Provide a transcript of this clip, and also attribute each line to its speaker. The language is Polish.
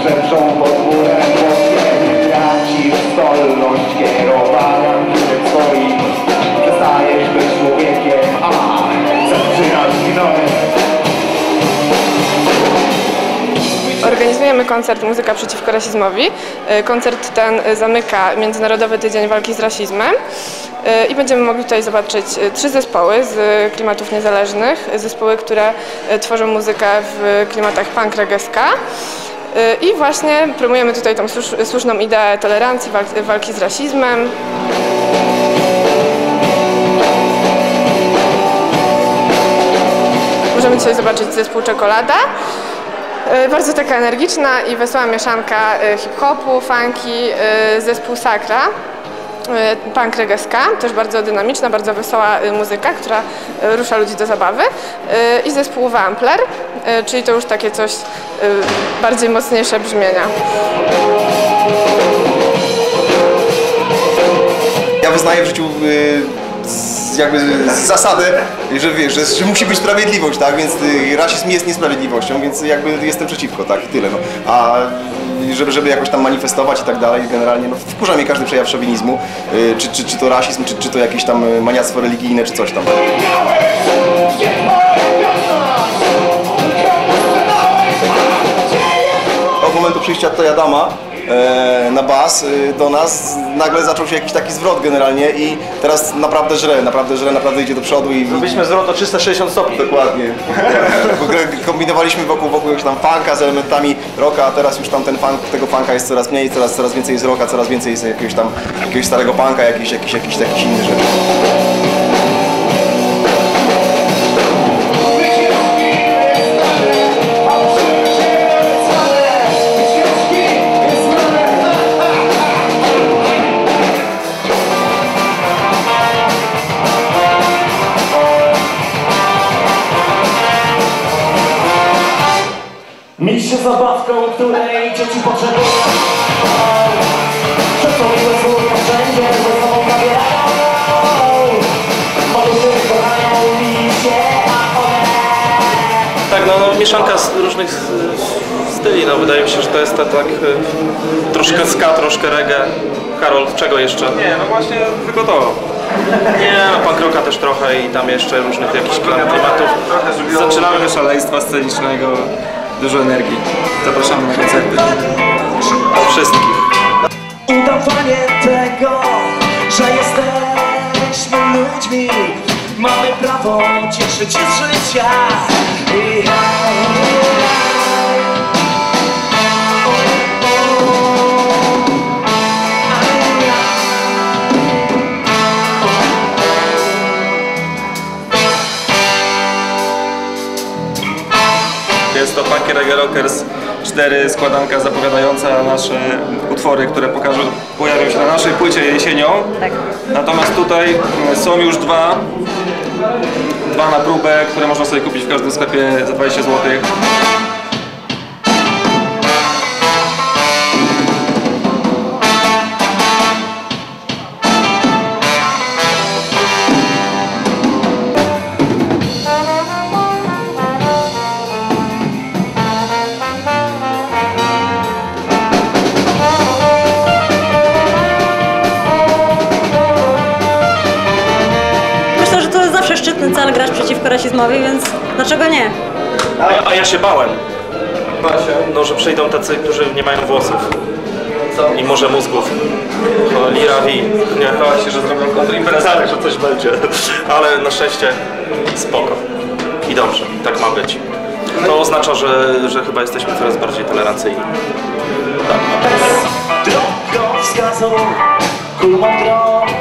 Speaker 1: brzęczą pod murem głośniej. Tracisz zdolność kierowania przed swoim. Przestajesz być człowiekiem, a zaczynasz ginąć.
Speaker 2: Organizujemy koncert Muzyka przeciwko rasizmowi. Koncert ten zamyka Międzynarodowy Tydzień Walki z Rasizmem i będziemy mogli tutaj zobaczyć 3 zespoły z klimatów niezależnych, zespoły, które tworzą muzykę w klimatach punk, reggae, ska. I właśnie promujemy tutaj tą słuszną ideę tolerancji, walki z rasizmem. Możemy dzisiaj zobaczyć zespół Czekolada. Bardzo taka energiczna i wesoła mieszanka hip-hopu, funky, zespół Sakra, punk, reggae, ska, też bardzo dynamiczna, bardzo wesoła muzyka, która rusza ludzi do zabawy, i zespół Wampler, czyli to już takie coś bardziej mocniejsze brzmienia.
Speaker 3: Ja wyznaję w życiu jakby zasadę, że wiesz, że musi być sprawiedliwość, tak, więc rasizm jest niesprawiedliwością, więc jakby jestem przeciwko, tak, i tyle, no. A żeby jakoś tam manifestować i tak dalej, generalnie, no, wkurza mnie każdy przejaw szowinizmu, czy to rasizm, czy to jakieś tam maniactwo religijne, czy coś tam. Od momentu przyjścia tutaj Adama na bas do nas nagle zaczął się jakiś taki zwrot generalnie i teraz naprawdę źle, naprawdę idzie do przodu i...
Speaker 4: Zrobiliśmy zwrot o 360 stopni.
Speaker 3: Dokładnie. Kombinowaliśmy wokół jakiegoś tam funka z elementami rocka, a teraz już tam tego funka jest coraz mniej, coraz więcej jest rocka, coraz więcej jest jakiegoś starego punka, jakichś takich innych rzeczy.
Speaker 5: Mieć się zabawką, której dzieci potrzebują. Przecież miłe słówka wszędzie ze sobą zabierają. Maluchy kochają mi się, a one...
Speaker 4: Tak, no mieszanka z różnych styli, no wydaje mi się, że to jest tak troszkę ska, troszkę reggae. Karol, czego jeszcze?
Speaker 6: Nie, no właśnie tylko to.
Speaker 4: Nie, no punk rocka też trochę i tam jeszcze różnych jakichś klimatów.
Speaker 6: Zaczynamy szaleństwa scenicznego. Dużo energii. Zapraszamy na koncerty.
Speaker 4: O wszystkich.
Speaker 5: Udawanie tego, że jesteśmy ludźmi. Mamy prawo cieszyć się z życia.
Speaker 6: Jest to Punky Reggae Rockers 4, składanka zapowiadająca nasze utwory, które pojawią się na naszej płycie jesienią.
Speaker 7: Tak.
Speaker 6: Natomiast tutaj są już dwa na próbę, które można sobie kupić w każdym sklepie za 20 zł.
Speaker 7: Szczytny cel grać przeciwko rasizmowi, więc dlaczego nie?
Speaker 4: A ja się bałem, no, że przyjdą tacy, którzy nie mają włosów.
Speaker 6: Co?
Speaker 4: I może mózgów. No, Lirawi. Nie,
Speaker 6: Bała się, że zrobią kontrimprezę.
Speaker 4: tak, że coś będzie. Ale na szczęście spoko. I dobrze, tak ma być. To oznacza, że chyba jesteśmy coraz bardziej tolerancyjni. Tak.
Speaker 5: Drogowskazu, humor